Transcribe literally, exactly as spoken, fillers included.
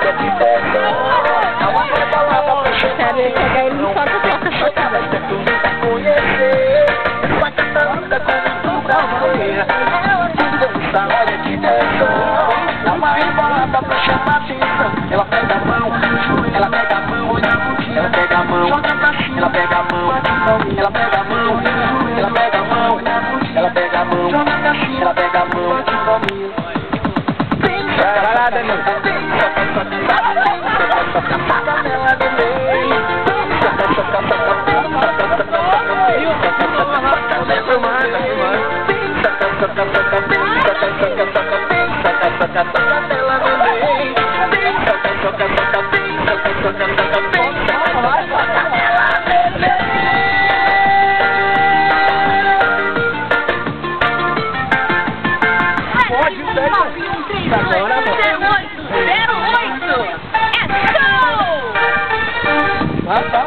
hora de descer. Dá uma pedalada pra chamar Quero pegar ele só pra trocar sua cara. Conhecer essa catarina como brasileira. Ela te dança, hora de descer. Dá uma rebolada pra chamar atenção. Ela pega a mão, ela pega a mão, olha a multidão. Ela pega a mão, joga pra cima. Ela pega a mão, ela pega a mão, ela pega a mão, ela pega a mão, joga pra cima. Ela pega a mão, vai, vai lá, Danilo. Agora, zero oito, é show!